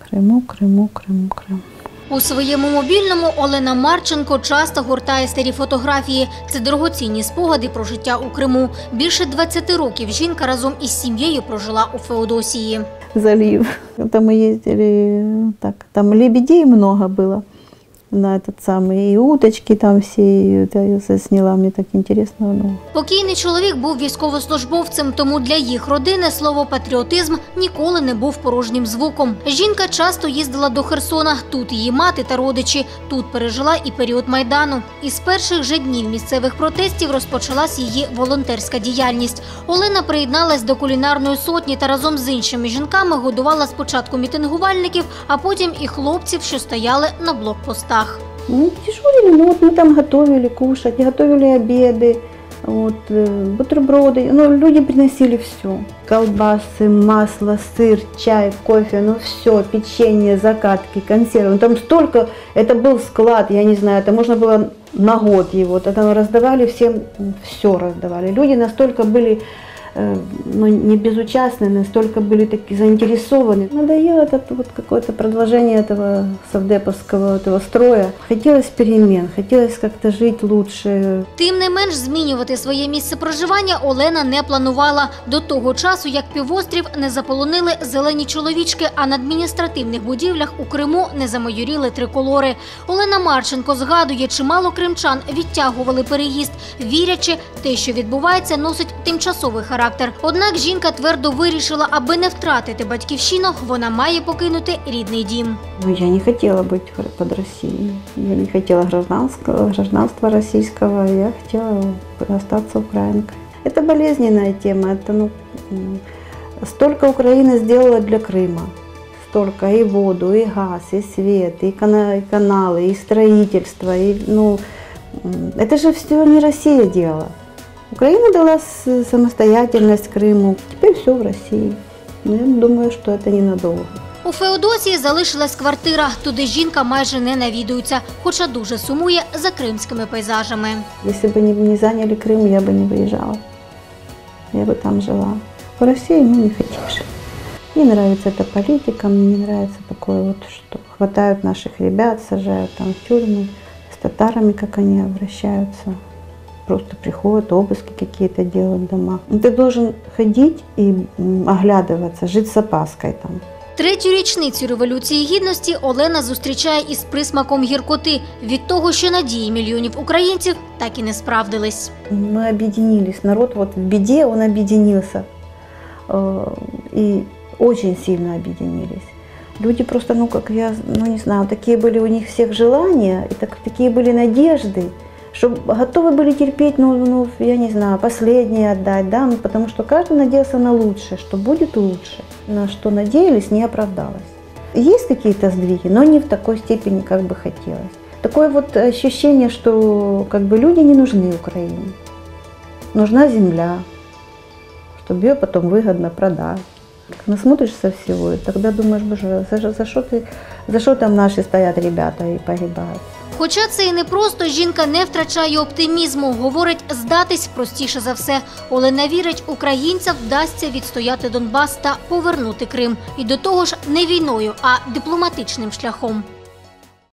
Криму, Криму, Криму, Крим. У своєму мобільному Олена Марченко часто гортає старі фотографії. Це дорогоцінні спогади про життя у Криму. Більше 20 років жінка разом із сім'єю прожила у Феодосії. Залив. Там мы ездили, так, там лебедей много было. На этот самый, и уточки там все, это я сняла, мне так интересно. Ну. Покійний чоловік був військовослужбовцем, тому для їх родини слово «патріотизм» ніколи не був порожнім звуком. Жінка часто їздила до Херсона, тут її мати та родичі, тут пережила і період Майдану. Із перших же днів місцевих протестів розпочалась її волонтерська діяльність. Олена приєдналась до кулінарної сотні та разом з іншими жінками годувала спочатку мітингувальників, а потім і хлопців, що стояли на блокпостах. Ну, дежурили, ну вот мы там готовили кушать, готовили обеды, вот, бутерброды, ну, люди приносили все. Колбасы, масло, сыр, чай, кофе, ну все, печенье, закатки, консервы. Ну, там столько, это был склад, я не знаю, это можно было на год его, тогда раздавали всем, все раздавали. Люди настолько были, ну, не безучастны, настолько были такие заинтересованы. Надоело это вот какое-то продолжение этого совдеповского этого строя. Хотелось перемен, хотелось как-то жить лучше. Тим не менш, змінювати своє місце проживання Олена не планувала. До того часу, як півострів не заполонили зелені чоловічки, а на адміністративних будівлях у Криму не замайоріли триколори. Олена Марченко згадує, чимало кримчан відтягували переїзд, вірячи, те, що відбувається, носить тимчасовий характер. Однак жінка твердо вирішила, аби не втратити батьківщину, вона має покинути рідний дім. Я не хотела быть под Россией, я не хотела гражданства российского, я хотела остаться украинкой. Это болезненная тема, это, ну, столько Украина сделала для Крыма. Столько и воду, и газ, и свет, и каналы, и строительство, и, ну, это же все не Россия делала. Украина дала самостоятельность Крыму, теперь все в России. Но я думаю, что это ненадолго. У Феодосії залишилась квартира, туди жінка майже не навідується, хоча дуже сумує за кримськими пейзажами. Если бы не заняли Крым, я бы не выезжала. Я бы там жила. В России мы не хотим жить. Мне нравится эта политика, мне не нравится такое вот, что хватают наших ребят, сажают там в тюрьмы, с татарами, как они обращаются. Просто приходят, обыски какие-то делают в домах. Ты должен ходить и оглядываться, жить с опаской там. Третю річницю Революції Гідності Олена зустрічає із присмаком гіркоти від того, що надії мільйонів українців так і не справдились. Мы объединились, народ вот в беде, он объединился. И очень сильно объединились. Люди просто, ну как я, ну не знаю, такие были у них всех желания, и такие были надежды, что готовы были терпеть, ну, я не знаю, последнее отдать, да, потому что каждый надеялся на лучшее, что будет лучше. На что надеялись, не оправдалось. Есть какие-то сдвиги, но не в такой степени, как бы хотелось. Такое вот ощущение, что как бы люди не нужны Украине. Нужна земля, чтобы ее потом выгодно продать. Насмотришься всего, и тогда думаешь, боже, за что там наши стоят ребята и погибают. Хоча це і непросто, жінка не втрачає оптимізму. Говорить, здатись простіше за все. Олена вірить, українцям вдасться відстояти Донбас та повернути Крим. І до того ж не війною, а дипломатичним шляхом.